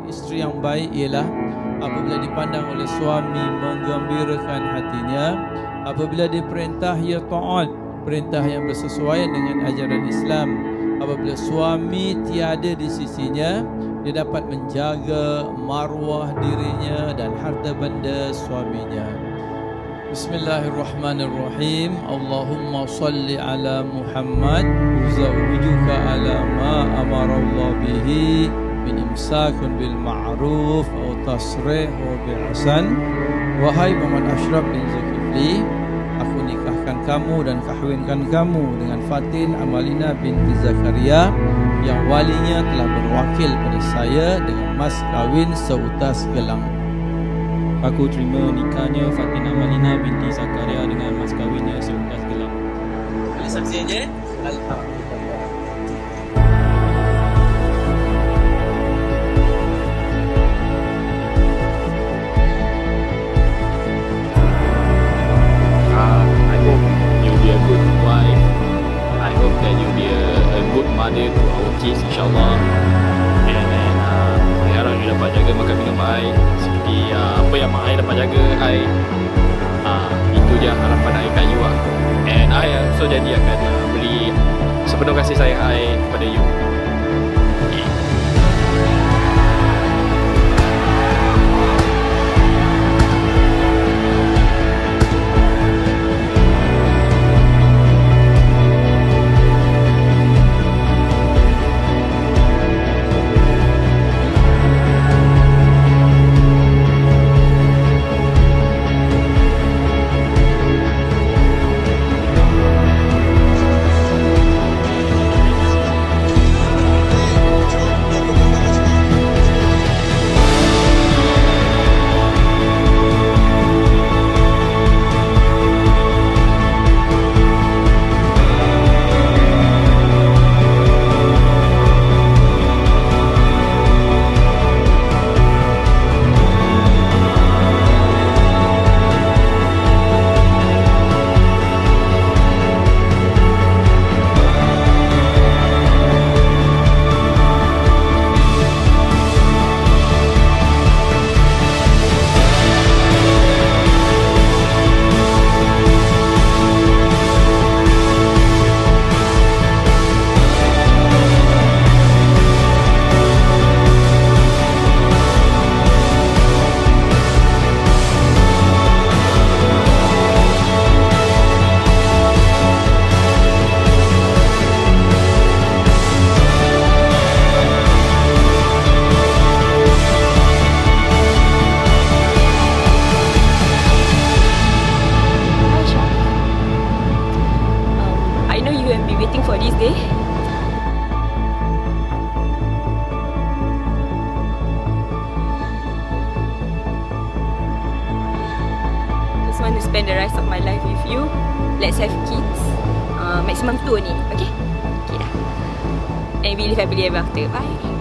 isteri yang baik ialah apabila dipandang oleh suami menggembirakan hatinya, apabila diperintah ia taat, perintah yang bersesuaian dengan ajaran Islam. Apabila suami tiada di sisinya, dia dapat menjaga maruah dirinya dan harta benda suaminya. Bismillahirrahmanirrahim. Allahumma salli ala Muhammad uzawwijuka ala ma amara Allah bihi min imsakun bil ma'ruf atau tasrih bil ihsan. Wahai Muhammad Ashraf bin Zulkifli, aku nikahkan kamu dan kahwinkan kamu dengan Fatin Amalina binti Zakaria yang walinya telah berwakil pada saya dengan mas kahwin seutas gelang. Aku terima nikahnya Fatin Amalina binti Zakaria dengan mas kahwinnya seutas gelang. Boleh saksi aja? Alhamdulillah. Mother to our kids, insyaAllah. And then saya harap you dapat jaga makan minum air seperti apa yang mak ayah dapat jaga I. Itu je harapan I kat you lah. And I also janji akan beri sepenuh kasih sayang I kepada you. Waiting for this day. Just want to spend the rest of my life with you. Let's have kids. Maximum 2 ni, okay? Okay dah. And we live happily ever after. Bye.